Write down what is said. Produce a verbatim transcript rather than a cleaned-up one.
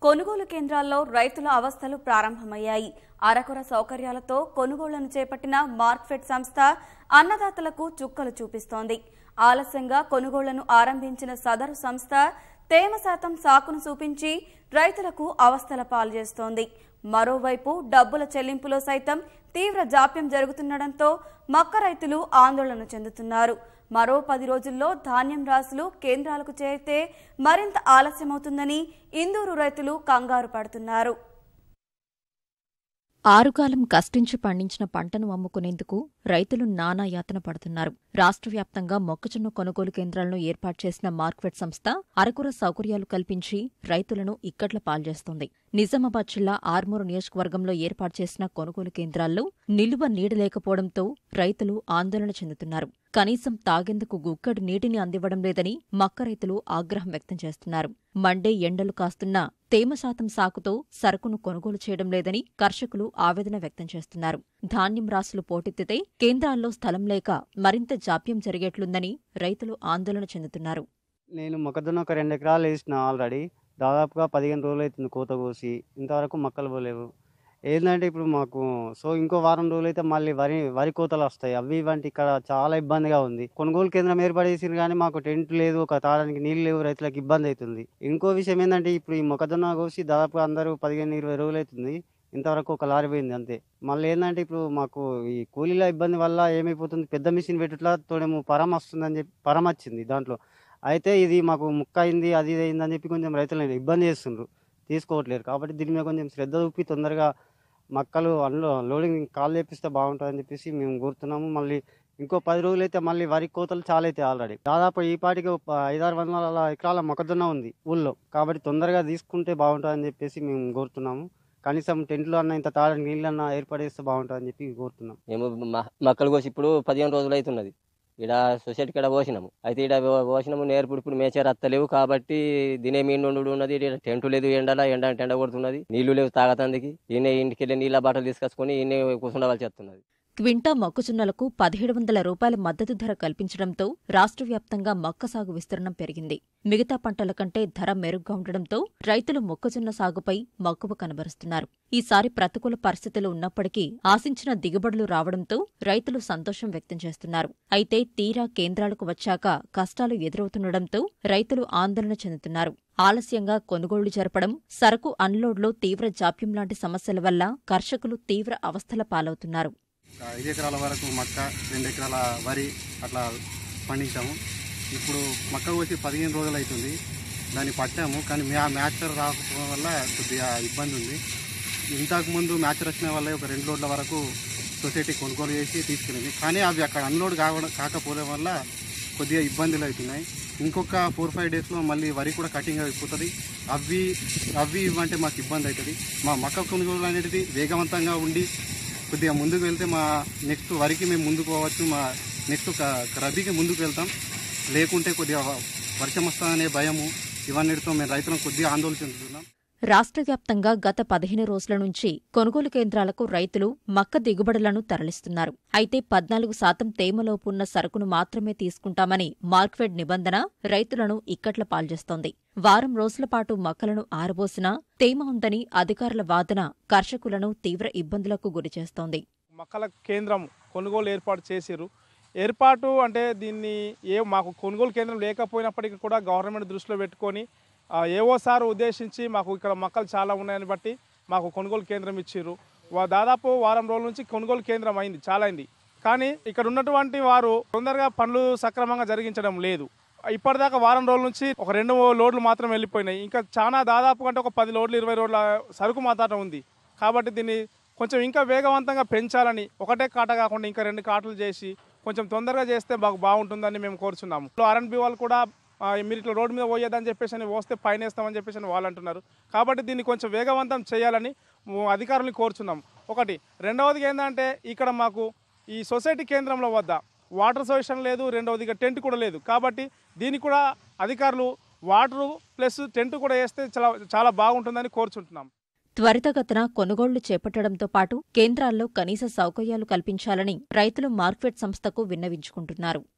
కొనుగోలు కేంద్రాల్లో రైతుల అవస్థలు ప్రారంభమయ్యాయి. అరకొర సౌకర్యాలతో కొనుగోళ్లను చేపట్టిన మార్క్ఫెడ్ సంస్థ అన్నదాతలకు చుక్కలు చూపిస్తోంది. ఆలస్యంగా కొనుగోళ్లను ఆరంభించిన సదరు సంస్థ తేమ శాతం సాకును చూపించి రైతులకు అవస్థల పాల్చేస్తోంది. మరోవైపు డబ్బుల చెల్లింపులో సైతం తీవ్ర జాప్యం జరుగుతుండటంతో మక్క రైతులు ఆందోళన చెందుతున్నారు. మరో పది రోజుల్లో ధాన్యం రాసులు కేంద్రాలకు చేరితే మరింత ఆలస్యమవుతుందని ఇందూరు రైతులు కంగారు పడుతున్నారు. ఆరుగాలం కష్టించి పండించిన పంటను అమ్ముకునేందుకు రైతులు నానా యాతన పడుతున్నారు. రాష్ట్ర వ్యాప్తంగా మొక్కజొన్న కొనుగోలు కేంద్రాలను ఏర్పాటు చేసిన మార్క్ఫెడ్ సంస్థ అరకొర సౌకర్యాలు కల్పించి రైతులను ఇక్కట్ల పాల్చేస్తోంది. నిజామాబాద్ జిల్లా ఆర్మూరు నియోజకవర్గంలో ఏర్పాటు చేసిన కొనుగోలు కేంద్రాల్లో నిలువ నీడ లేకపోవడంతో రైతులు ఆందోళన చెందుతున్నారు. కనీసం తాగేందుకు గుక్కడి నీటిని అందివ్వడం లేదని మక్క రైతులు ఆగ్రహం వ్యక్తం చేస్తున్నారు. మండే ఎండలు కాస్తున్నా తేమ శాతం సాకుతో సరుకును కొనుగోలు చేయడం లేదని కర్షకులు ఆవేదన వ్యక్తం చేస్తున్నారు. ధాన్యం రాసులు పోటెత్తితే కేంద్రాల్లో స్థలం లేక మరింత జాప్యం జరిగేట్లుందని రైతులు ఆందోళన చెందుతున్నారు. నేను మొక్కజొన్న ఒక రెండు ఎకరాలు వేసిన ఆల్రెడీ దాదాపుగా పదిహేను రోజులు అవుతుంది కోత కోసి, ఇంతవరకు మొక్కలు పోలేవు. ఏంటంటే ఇప్పుడు మాకు సో ఇంకో వారం రోజులు అయితే మళ్ళీ వరి వరి కోతలు వస్తాయి. అవి ఇవంటి ఇక్కడ చాలా ఇబ్బందిగా ఉంది. కొనుగోలు కేంద్రం ఏర్పడేసింది కానీ మాకు టెంట్ లేదు, ఒక తాగడానికి నీళ్ళు లేవు, రైతులకు ఇబ్బంది అవుతుంది. ఇంకో విషయం ఏంటంటే ఇప్పుడు ఈ మొక్కజొన్న కోసి దాదాపుగా అందరూ పదిహేను ఇరవై రోజులు అవుతుంది, ఇంతవరకు ఒక లారీ పోయింది అంతే. మళ్ళీ ఏంటంటే ఇప్పుడు మాకు ఈ కూలీల ఇబ్బంది వల్ల ఏమైపోతుంది, పెద్ద మిషన్ పెట్టుట్లా తోడేమో పరం వస్తుందని చెప్పి పరం వచ్చింది దాంట్లో. అయితే ఇది మాకు ముక్క అయింది, అది ఇది అయిందని చెప్పి కొంచెం రైతులు ఇబ్బంది చేస్తుండ్రు, తీసుకోవట్లేరు. కాబట్టి దీని మీద కొంచెం శ్రద్ధ చూపి తొందరగా మక్కలు అందులో లోడింగ్ కాల్ చేపిస్తే బాగుంటుందని చెప్పేసి మేము కోరుతున్నాము. మళ్ళీ ఇంకో పది రోజులు అయితే మళ్ళీ వరి కోతలు చాలా అయితే ఆల్రెడీ దాదాపు ఈ పాటికి ఐదారు వందల ఎకరాల మొక్కజొన్న ఉంది ఊళ్ళో. కాబట్టి తొందరగా తీసుకుంటే బాగుంటుందని చెప్పేసి మేము కోరుతున్నాము. కనీసం టెంట్లు అన్న ఇంత తాగడానికి నీళ్ళన్నా ఏర్పడేస్తే బాగుంటుందని చెప్పి కోరుతున్నాం. మేము మక్కలు కోసి ఇప్పుడు పదిహేను రోజులు అవుతున్నది. ఇక్కడ సొసైటీ ఇక్కడ పోసినాము. అయితే ఇక్కడ పోసినాము నేర్పుడు ఇప్పుడు మేచేరు అత్తలేవు. కాబట్టి దినే మీండు ఉన్నది, టెంటు లేదు, ఎండలా ఎండ ఎండ కొడుతున్నది, నీళ్లు లేవు తాగతందుకి. ఈయన ఇంటికి వెళ్ళి నీళ్ళ బాటలు తీసుకొచ్చుకొని ఈయన కూర్చుండవలసి వస్తున్నది. క్వింటా మొక్కజొన్నలకు పదిహేడు వందల రూపాయల మద్దతు ధర కల్పించడంతో రాష్ట్ర వ్యాప్తంగా మొక్క సాగు విస్తీర్ణం పెరిగింది. మిగతా పంటల కంటే ధర మెరుగ్గా ఉండడంతో రైతులు మొక్కజొన్న సాగుపై మక్కువ కనబరుస్తున్నారు. ఈసారి ప్రతికూల పరిస్థితులు ఉన్నప్పటికీ ఆశించిన దిగుబడులు రావడంతో రైతులు సంతోషం వ్యక్తం చేస్తున్నారు. అయితే తీరా కేంద్రాలకు వచ్చాక కష్టాలు ఎదురవుతుండటంతో రైతులు ఆందోళన చెందుతున్నారు. ఆలస్యంగా కొనుగోళ్లు జరపడం, సరకు అన్లోడ్లో తీవ్ర జాప్యం లాంటి సమస్యల వల్ల కర్షకులు తీవ్ర అవస్థల పాలవుతున్నారు. ఐదు ఎకరాల వరకు మక్క, రెండు ఎకరాల వరి అట్లా పండించాము. ఇప్పుడు మక్క కోసి పదిహేను రోజులు అవుతుంది, దాన్ని పట్టాము. కానీ మ్యా మ్యాచర్ రాకపోవడం వల్ల కొద్దిగా ఇబ్బంది ఉంది. ఇంతకుముందు మ్యాచర్ వచ్చిన వల్ల ఒక రెండు లోడ్ల వరకు సొసైటీ కొనుగోలు చేసి తీసుకెళ్ళింది. కానీ అవి అక్కడ అన్లోడ్ కావడం కాకపోవడం వల్ల కొద్దిగా ఇబ్బందులు అవుతున్నాయి. ఇంకొక ఫోర్ ఫైవ్ డేస్లో మళ్ళీ వరి కూడా కటింగ్ అయిపోతుంది. అవి అవి ఇవ్వంటే మాకు ఇబ్బంది అవుతుంది. మా మక్క కొనుగోలు అనేది వేగవంతంగా ఉండి కొద్దిగా ముందుకు వెళ్తే మా నెక్స్ట్ వరికి మేము ముందుకు పోవచ్చు, మా నెక్స్ట్ రబీకి ముందుకు వెళ్తాం. లేకుంటే కొద్దిగా వర్షం వస్తుందనే భయము ఇవన్నిటితో మేము రైతులను కొద్దిగా ఆందోళన చెందుతున్నాం. రాష్ట్ర వ్యాప్తంగా గత పదిహేను రోజుల నుంచి కొనుగోలు కేంద్రాలకు రైతులు మక్క దిగుబడులను తరలిస్తున్నారు. అయితే పద్నాలుగు శాతం తేమలోపు ఉన్న సరుకును మాత్రమే తీసుకుంటామని మార్క్ఫెడ్ నిబంధన రైతులను ఇక్కట్ల పాల్చేస్తోంది. వారం రోజుల పాటు మక్కలను ఆరబోసినా తేమ ఉందని అధికారుల వాదన కర్షకులను తీవ్ర ఇబ్బందులకు గురిచేస్తోంది. మక్కల కేంద్రం కొనుగోలు ఏర్పాటు చేసిరు. ఏర్పాటు అంటే దీన్ని ఏ మాకు కొనుగోలు కేంద్రం లేకపోయినప్పటికీ కూడా గవర్నమెంట్ దృష్టిలో పెట్టుకొని ఏవోసారి ఉద్దేశించి మాకు ఇక్కడ మొక్కలు చాలా ఉన్నాయని బట్టి మాకు కొనుగోలు కేంద్రం ఇచ్చిర్రు. దాదాపు వారం రోజుల నుంచి కొనుగోలు కేంద్రం అయింది, చాలా అయింది. కానీ ఇక్కడ ఉన్నటువంటి వారు తొందరగా పనులు సక్రమంగా జరిగించడం లేదు. ఇప్పటిదాకా వారం రోజుల నుంచి ఒక రెండు లోడ్లు మాత్రం వెళ్ళిపోయినాయి. ఇంకా చాలా దాదాపు అంటే ఒక పది లోడ్లు ఇరవై రోడ్ల సరుకు మాత్రం ఉంది. కాబట్టి దీన్ని కొంచెం ఇంకా వేగవంతంగా పెంచాలని, ఒకటే కాట కాకుండా ఇంకా రెండు కాటలు చేసి కొంచెం తొందరగా చేస్తే బాగా బాగుంటుందని మేము కోరుచున్నాము. ఆర్ఎండ్బి వాళ్ళు కూడా మీరు ఇట్లా రోడ్డు మీద పోయేదని చెప్పేసి అని వస్తే పైన వేస్తామని చెప్పేసి అని వాళ్ళు అంటున్నారు. కాబట్టి దీన్ని కొంచెం వేగవంతం చేయాలని అధికారులను కోరుచున్నాం. ఒకటి. రెండవది ఏంటంటే ఇక్కడ మాకు ఈ సొసైటీ కేంద్రంలో వద్ద వాటర్ సొల్యూషన్ లేదు, రెండవదిగా టెంట్ కూడా లేదు. కాబట్టి దీనికి కూడా అధికారులు వాటరు ప్లస్ టెంట్ కూడా వేస్తే చాలా చాలా బాగుంటుందని కోరుచుంటున్నాం. త్వరితగతిన కొనుగోళ్లు చేపట్టడంతో పాటు కేంద్రాల్లో కనీస సౌకర్యాలు కల్పించాలని రైతులు మార్క్ఫెడ్ సంస్థకు విన్నవించుకుంటున్నారు.